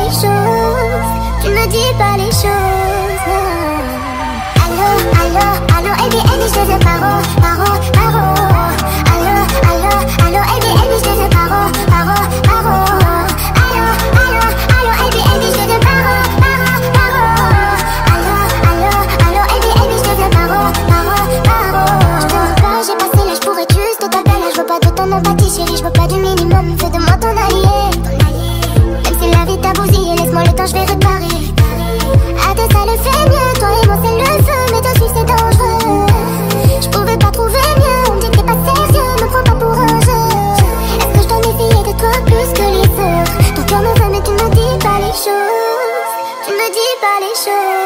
les choses, tu me dis pas les choses. Allô, allô, allô, Elbi, Elbi, je te veux paro, paro, paro. Allô, allô, allô, Elbi, Elbi, je te veux paro, paro, paro. Allô, allô, allô, Elbi, Elbi, je te veux paro, paro, paro. Allô, allô, allô, Elbi, Elbi, je te veux paro, paro, paro. Je te veux pas, j'ai passé l'âge pour être juste total. Je veux pas de ton empathie, chérie, je veux pas du minimum. Fais de moi ton allié. Même si la vie t'a bousillé, laisse-moi le temps, je vais réparer. À deux ça le fait mieux, toi et moi c'est le feu. Mais te suivre c'est dangereux. Je pouvais pas trouver mieux, on me dit que t'es pas sérieux. Me prends pas pour un jeu. Est-ce que je dois méfier de toi plus que les autres? Ton cœur me veut mais tu me dis pas les choses. Tu me dis pas les choses.